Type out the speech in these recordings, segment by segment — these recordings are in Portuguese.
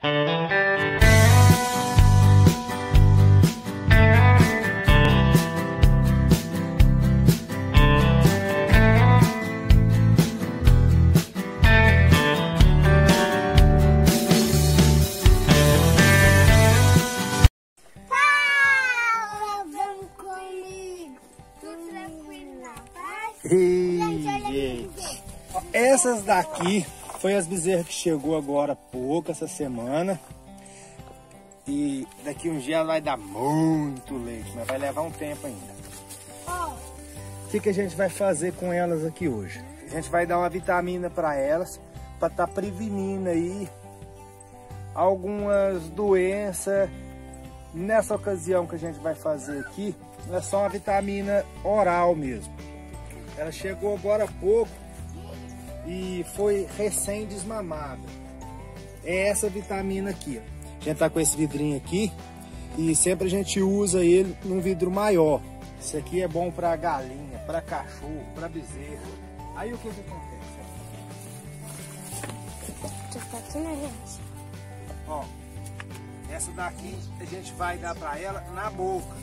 Essas daqui foi as bezerras que chegou agora há pouco, essa semana. E daqui um dia ela vai dar muito leite, mas vai levar um tempo ainda. O que a gente vai fazer com elas aqui hoje? A gente vai dar uma vitamina para elas, para estar prevenindo aí algumas doenças. Nessa ocasião que a gente vai fazer aqui, é só uma vitamina oral mesmo. Ela chegou agora há pouco e foi recém-desmamada. É essa vitamina aqui. A gente tá com esse vidrinho aqui e sempre a gente usa ele num vidro maior. Esse aqui é bom para galinha, para cachorro, para bezerro. Aí o que acontece? Tá aqui, né, gente? Ó, essa daqui a gente vai dar para ela na boca.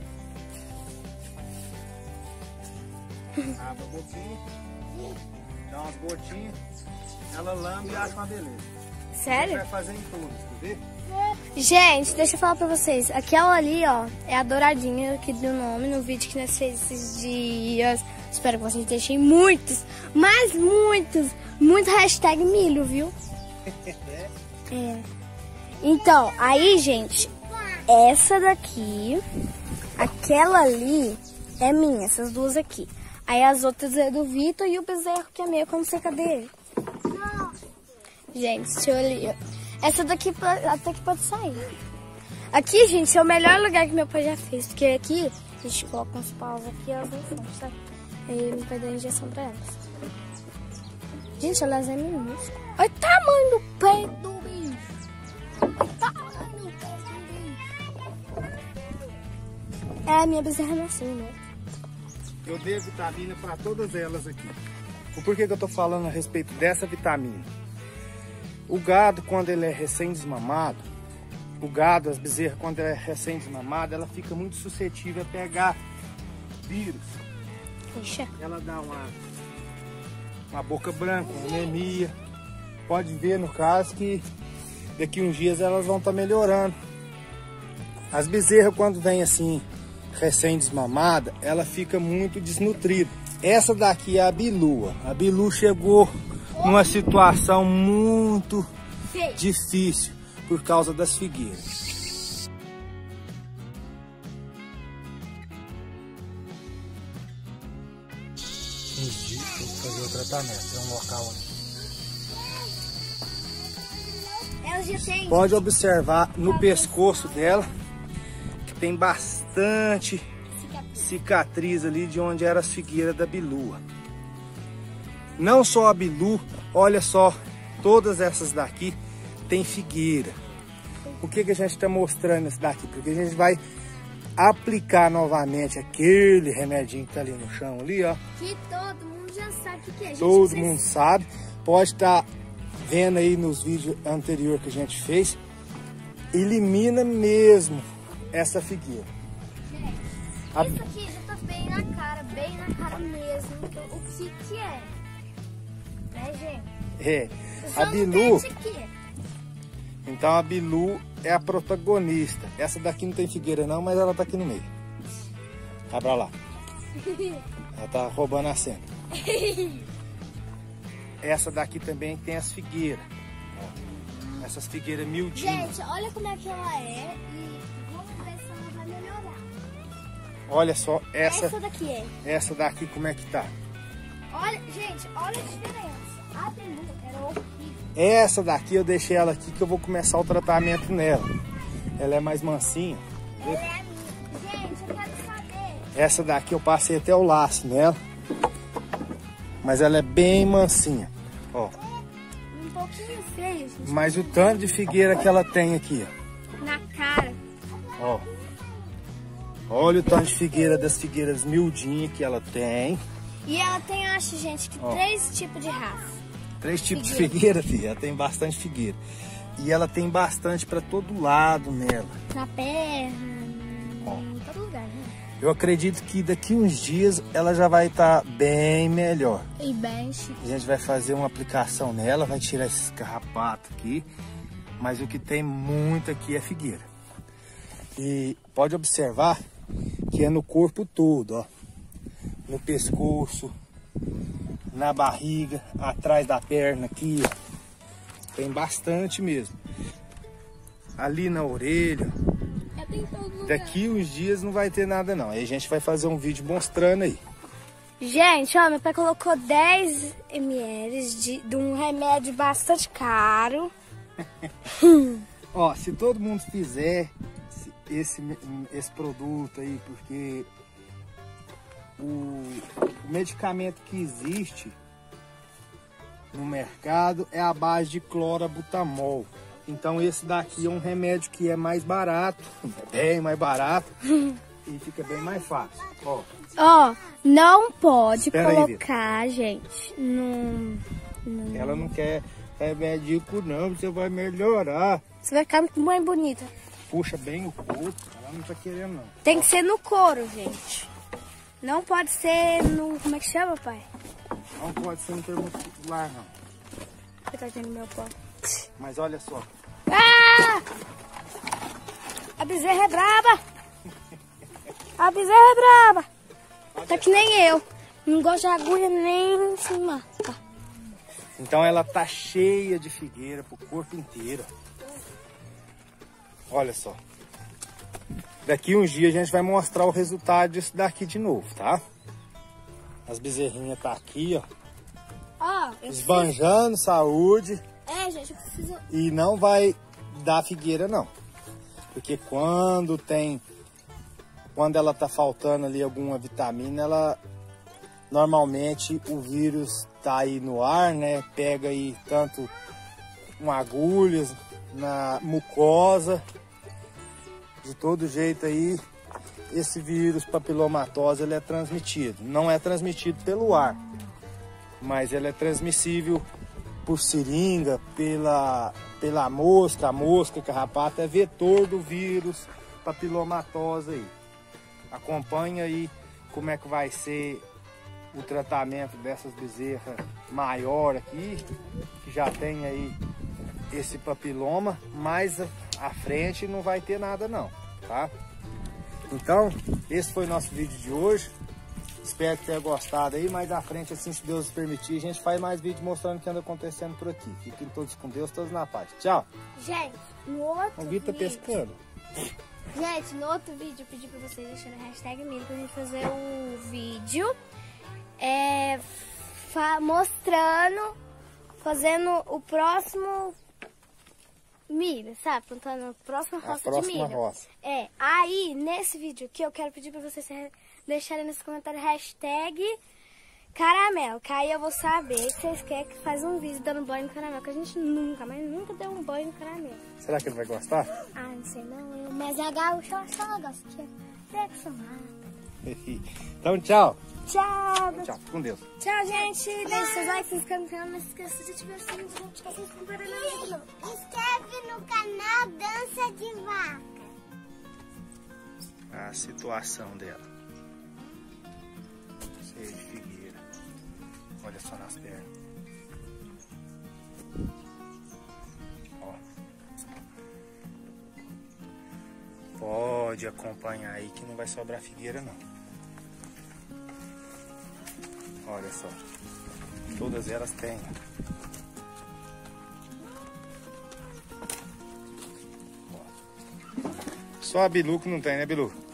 Abre a boquinha, dá umas gotinhas, ela lambe e acha uma beleza. Sério? Vai fazer em todos, quer ver? Gente, deixa eu falar pra vocês. Aquela ali, ó, é a douradinha que deu nome no vídeo que nós fizemos esses dias. Espero que vocês deixem muitos, mas muitos hashtag milho, viu? É. Então, aí, gente, essa daqui, aquela ali é minha, essas duas aqui. Aí as outras é do Vitor e o bezerro que é meu, que eu não sei cadê ele. Gente, deixa eu olhar. Essa daqui até que pode sair. Aqui, gente, é o melhor lugar que meu pai já fez. Porque aqui, a gente coloca uns paus aqui, elas não são, sabe? Aí ele vai dar injeção pra elas. Gente, elas é minúsculas. Olha o tamanho do peito do bicho. Olha o tamanho do peito do bicho. É, a minha bezerra não é assim, né? Eu dei vitamina para todas elas aqui. Por que eu tô falando a respeito dessa vitamina? O gado, quando ele é recém-desmamado, as bezerras, quando ela é recém-desmamada, ela fica muito suscetível a pegar vírus. Puxa. Ela dá uma boca branca, uma anemia. Pode ver, no caso, que daqui uns dias elas vão estar melhorando. As bezerras, quando vem assim, recém-desmamada, ela fica muito desnutrida. Essa daqui é a Bilu. A Bilu chegou numa situação muito difícil por causa das figueiras. Uns dias tem que fazer o tratamento. É um local onde... Pode observar no pescoço dela que tem bastante cicatriz ali de onde era as figueiras da Bilu. Não só a Bilu, olha só, todas essas daqui tem figueira. Por que a gente está mostrando isso daqui? Porque a gente vai aplicar novamente aquele remedinho que está ali no chão, ali, ó. Que todo mundo já sabe o que é. Todo mundo sabe. Pode estar vendo aí nos vídeos anteriores que a gente fez. Elimina mesmo essa figueira. Gente, isso aqui já tá bem na cara mesmo. O que é? Né, gente? É. A Bilu. Então a Bilu é a protagonista. Essa daqui não tem figueira não, mas ela tá aqui no meio. Tá pra lá. Ela tá roubando a cena. Essa daqui também tem as figueiras. Ó, essas figueiras miudinhas. Gente, olha como é que ela é e vamos ver se ela vai melhorar. Olha só Essa daqui é. Essa daqui como é que tá? Olha, gente, olha a diferença. A Bilu era horrível. Essa daqui eu deixei ela aqui que eu vou começar o tratamento nela. Ela é mais mansinha. Gente, eu quero saber. Essa daqui eu passei até o laço nela. Mas ela é bem mansinha. Ó. Um pouquinho feio, gente. Mas o tanto de figueira que ela tem aqui, ó. Na cara. Ó. Olha o tanto de figueira das figueiras miudinhas que ela tem. E ela tem, acho, gente, que 3 tipos de raça. 3 tipos de figueira, filha. Ela tem bastante figueira. E ela tem bastante para todo lado nela. Na perna, em todo lugar, né? Eu acredito que daqui uns dias ela já vai estar bem melhor. E bem chique. A gente vai fazer uma aplicação nela, vai tirar esses carrapatos aqui. Mas o que tem muito aqui é figueira. E pode observar que é no corpo todo, ó. No pescoço, na barriga, atrás da perna aqui, ó. Tem bastante mesmo. Ali na orelha. Daqui uns dias não vai ter nada não. Aí a gente vai fazer um vídeo mostrando aí. Gente, ó, meu pai colocou 10 ml de um remédio bastante caro. Ó, se todo mundo fizer esse produto aí, porque o medicamento que existe no mercado é a base de clorabutamol. Então esse daqui é um remédio que é mais barato, bem mais barato e fica bem mais fácil. Ó, não pode colocar, aí, gente, Ela não quer remédio não, você vai melhorar. Você vai ficar muito mais bonita. Puxa bem o corpo, ela não tá querendo não. Tem que ser no couro, gente. Não pode ser no... Como é que chama, pai? Não pode ser no termo muscular, não. Você tá tendo meu pó. Mas olha só. Ah! A bezerra é braba. A bezerra é braba. Tá que nem eu. Não gosto de agulha nem em cima. Tá. Então ela tá cheia de figueira pro corpo inteiro. Olha só. Daqui uns dias a gente vai mostrar o resultado disso daqui de novo, tá? As bezerrinhas tá aqui, ó. Esbanjando saúde. É, gente, eu preciso... E não vai dar figueira, não. Porque quando ela tá faltando ali alguma vitamina, ela... Normalmente o vírus tá aí no ar, né? Pega aí tanto com agulhas, na mucosa. De todo jeito aí, esse vírus papilomatose ele é transmitido. Não é transmitido pelo ar, mas ele é transmissível por seringa, pela mosca. A mosca carrapato é vetor do vírus papilomatose aí. Acompanha aí como é que vai ser o tratamento dessas bezerras maior aqui, que já tem aí esse papiloma, mas à frente não vai ter nada não, tá? Então, esse foi o nosso vídeo de hoje. Espero que tenha gostado aí, mais à frente, assim, se Deus permitir, a gente faz mais vídeo mostrando o que anda acontecendo por aqui. Fiquem todos com Deus, todos na paz. Tchau! Gente, no outro vídeo tá pescando. Gente, no outro vídeo eu pedi pra vocês deixarem a hashtag milho pra gente fazer o vídeo mostrando, fazendo o próximo milho, sabe? Plantando a próxima roça de milho. Roça. Aí nesse vídeo aqui eu quero pedir pra vocês deixarem nesse comentário hashtag caramelo, que aí eu vou saber que vocês querem que faz um vídeo dando banho no caramelo, que a gente nunca deu um banho no caramelo. Será que ele vai gostar? Ah, não sei não, mas a gaúcha eu acho que ela gosta, que é acostumada. Então tchau! Tchau! Tchau, com Deus! Tchau, gente! Deixe seus likes, se inscreve no canal, não se esqueça de ativar o sininho de notificações para não perder nada. Inscreve no canal Dança de Vaca. A situação dela. Cheia de figueira. Olha só nas pernas. Ó. Pode acompanhar aí que não vai sobrar figueira não. Olha só. Todas elas têm. Ó. Só a Bilu que não tem, né, Bilu?